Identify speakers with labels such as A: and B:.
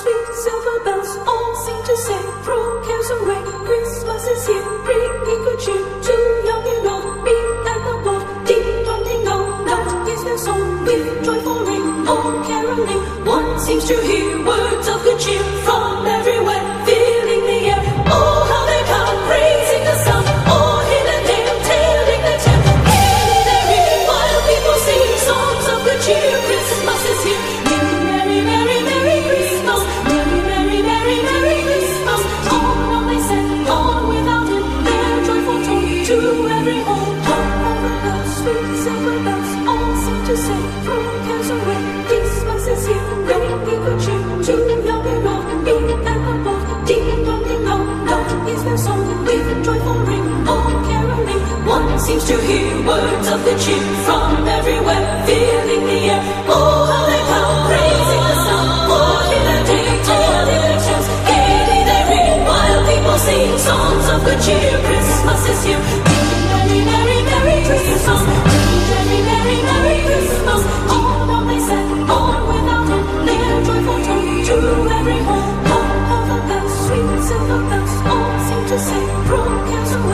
A: sweet silver bells all seem to say, throw cares away, Christmas is here, bringing good cheer to young and old, me and the bold. Ding dong ding dong, that is their song, with joyful ring, all caroling. One seems to hear words of good cheer from everywhere, filling the air. Oh, how they come, praising the sun, all hill and dale, telling the tale. Gaily they ring, while people sing songs of good cheer. Christmas is here. Merry, merry, merry Christmas. Merry, merry, merry, merry Christmas. On they send, on without it, their joyful tone to every home. All the bells, sweet silver bells, all seem to say, throw cares away. Christmas is here, bringing good cheer to young and old, me and the bold. Ding dong ding dong, that is their song, with joyful ring, all caroling. One seems to hear words of good cheer from everywhere, filling the air. Oh, how they come, praising the sun, all hill and dale, telling their tales. Gaily they ring, while people sing songs of good cheer. Christmas is here. Merry, merry, merry Christmas. Merry, merry, merry Christmas. On they send, on without it, their joyful tone to every home. All of the bells, sweet silver bells, all seem to say, throw cares away.